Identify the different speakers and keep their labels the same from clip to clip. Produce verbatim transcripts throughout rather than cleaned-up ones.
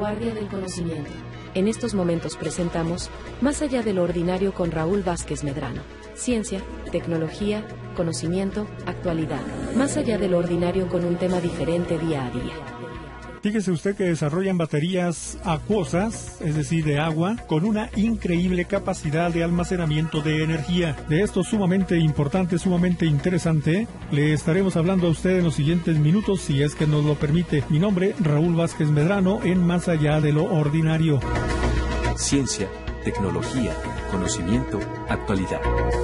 Speaker 1: vanguardia del conocimiento. En estos momentos presentamos Más allá de lo ordinario con Raúl Vázquez Medrano. Ciencia, tecnología, conocimiento, actualidad. Más allá de lo ordinario con un tema diferente día a día.
Speaker 2: Fíjese usted que desarrollan baterías acuosas, es decir, de agua, con una increíble capacidad de almacenamiento de energía. De esto sumamente importante, sumamente interesante, le estaremos hablando a usted en los siguientes minutos, si es que nos lo permite. Mi nombre, Raúl Vázquez Medrano, en Más allá de lo ordinario.
Speaker 3: Ciencia, tecnología, conocimiento, actualidad.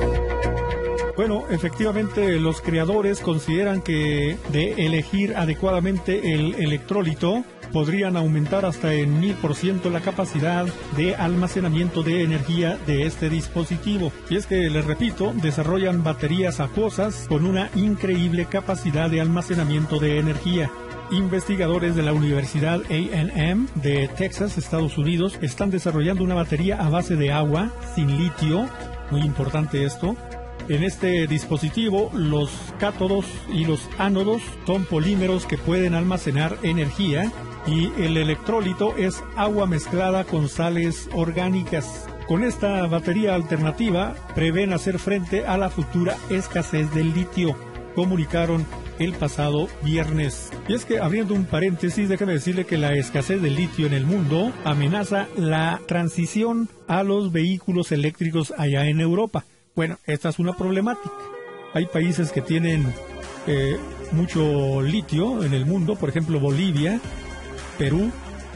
Speaker 2: Bueno, efectivamente los creadores consideran que de elegir adecuadamente el electrolito podrían aumentar hasta en mil por ciento la capacidad de almacenamiento de energía de este dispositivo. Y es que, les repito, desarrollan baterías acuosas con una increíble capacidad de almacenamiento de energía. Investigadores de la Universidad A and M de Texas, Estados Unidos, están desarrollando una batería a base de agua sin litio, muy importante esto. En este dispositivo, los cátodos y los ánodos son polímeros que pueden almacenar energía y el electrolito es agua mezclada con sales orgánicas. Con esta batería alternativa, prevén hacer frente a la futura escasez del litio, comunicaron el pasado viernes. Y es que, abriendo un paréntesis, déjeme decirle que la escasez del litio en el mundo amenaza la transición a los vehículos eléctricos allá en Europa. Bueno, esta es una problemática. Hay países que tienen eh, mucho litio en el mundo, por ejemplo Bolivia, Perú,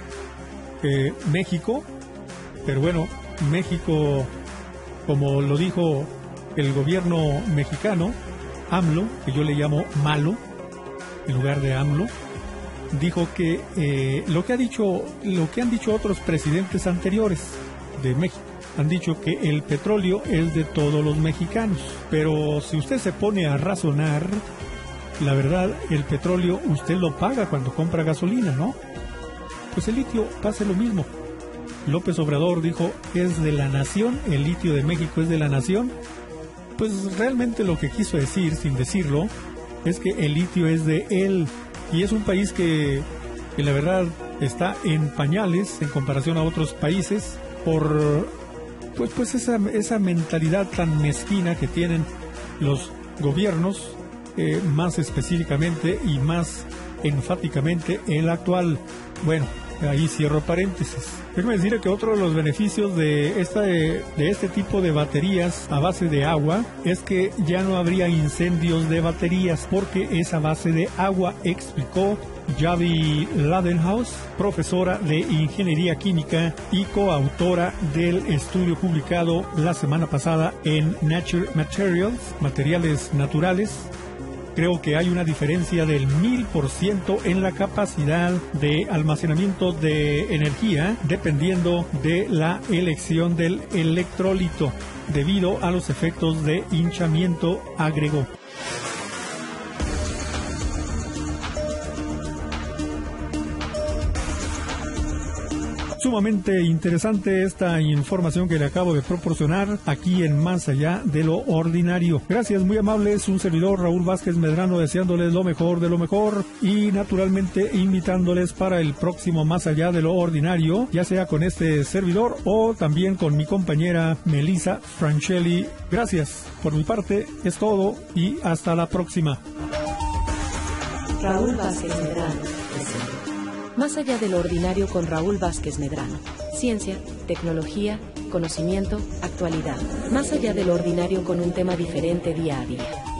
Speaker 2: eh, México, pero bueno, México, como lo dijo el gobierno mexicano, AMLO, que yo le llamo malo, en lugar de AMLO, dijo que eh, lo que ha dicho, lo que han dicho otros presidentes anteriores de México. Han dicho que el petróleo es de todos los mexicanos, pero si usted se pone a razonar, la verdad, el petróleo usted lo paga cuando compra gasolina, ¿no? Pues el litio pasa lo mismo. López Obrador dijo, es de la nación, el litio de México es de la nación. Pues realmente lo que quiso decir, sin decirlo, es que el litio es de él, y es un país que, que la verdad está en pañales en comparación a otros países por... Pues, pues esa, esa mentalidad tan mezquina que tienen los gobiernos, eh, más específicamente y más enfáticamente el actual. Bueno, ahí cierro paréntesis. Déjame decir que otro de los beneficios de, esta, de, de este tipo de baterías a base de agua es que ya no habría incendios de baterías porque es a base de agua, explicó Javi Ladenhaus, profesora de Ingeniería Química y coautora del estudio publicado la semana pasada en Nature Materials, Materiales Naturales. Creo que hay una diferencia del mil por ciento en la capacidad de almacenamiento de energía dependiendo de la elección del electrolito debido a los efectos de hinchamiento, agregó. Sumamente interesante esta información que le acabo de proporcionar aquí en Más allá de lo ordinario. Gracias, muy amables, un servidor Raúl Vázquez Medrano, deseándoles lo mejor de lo mejor y naturalmente invitándoles para el próximo Más allá de lo ordinario, ya sea con este servidor o también con mi compañera Melissa Franchelli. Gracias, por mi parte es todo y hasta la próxima.
Speaker 1: Raúl Vázquez Medrano. Más allá de lo ordinario con Raúl Vázquez Medrano. Ciencia, tecnología, conocimiento, actualidad. Más allá de lo ordinario con un tema diferente día a día.